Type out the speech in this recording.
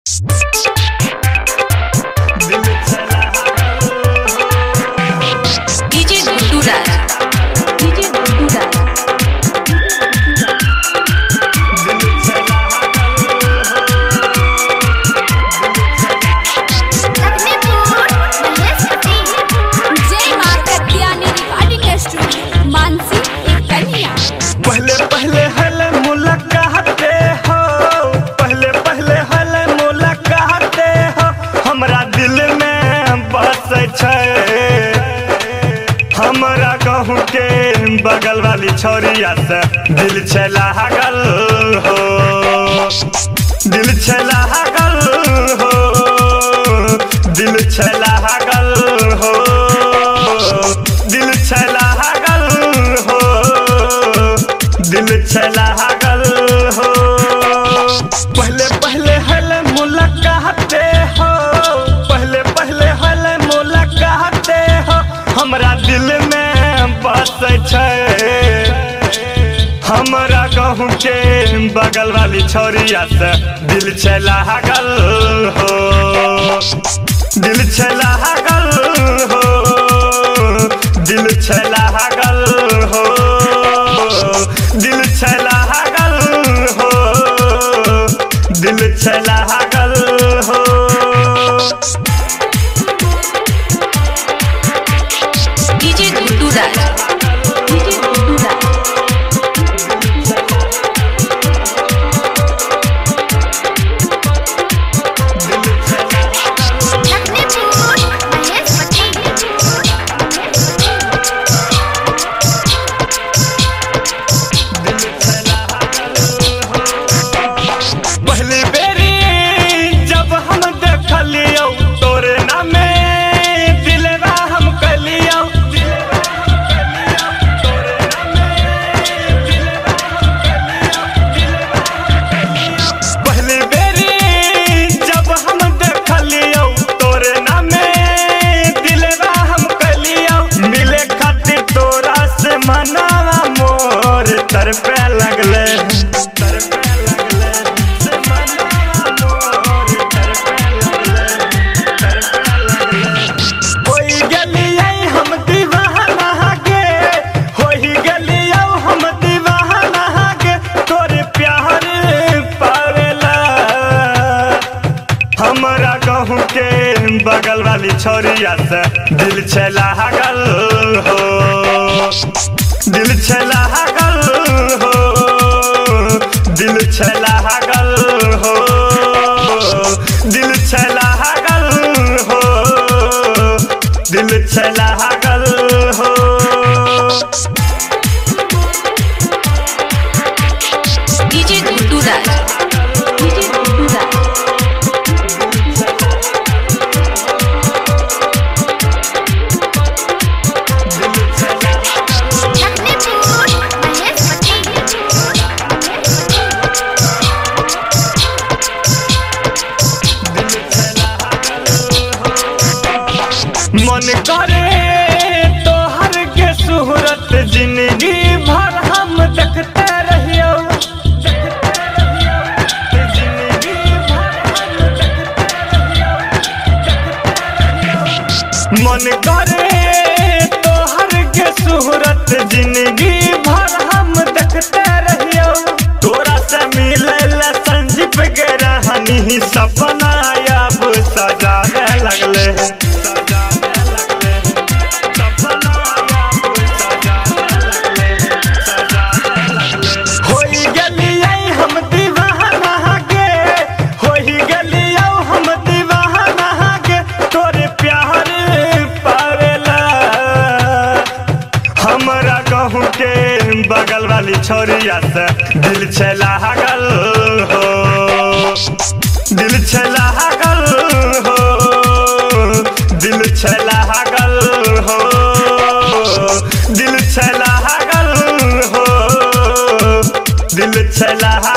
हमरा कहूँ के बगल वाली छोरिया से दिल छे लागल हो, दिल छे लागल हो, दिल छे लागल हो, दिल छे लागल हो, दिल छे लागल हो। पहले पहले हल मुलाकात हो, पहले पहले हल मुलाकात हो, हमरा दिल में बस छे। हमरा कहूँ के बगल वाली छोरिया से दिल छे लागल हो, दिल छे लागल हो, दिल छे लागल हो, दिल छे लागल हो, दिल छे लागल हो। DJ Guddu Raj, DJ Guddu Raj. पहली बेरी जब हम देखलियो तोरे नामे दिलवा हम कलियो, पहली बेरी जब हम देखलियो तोरे नामे दिलवा हम कलियो। मिले खातिर तोरा से मनावा मोर तरफे लगले, हमरा कहूँ के बगल वाली छोरिया से दिल छे लागल हो, दिल छे लागल हो, दिल छे लागल हो, दिल छे लागल हो, दिल छे लागल हो। DJ Guddu Raj, DJ Guddu Raj. मन करे तोहर के सूरत जिंदगी भर हम देखते रहियो, जिंदगी भर हम देखते रहियो। मन करे तोहर के सूरत जिंदगी भर हम देखते रहियो। तोरा से मिले संजीव के रहनी सपना अब सजाने लगले, बगल वाली छोरिया से दिल छे लागल हो, दिल छे लागल हो, दिल छे लागल हो, दिल छे लागल हो, दिल छे लागल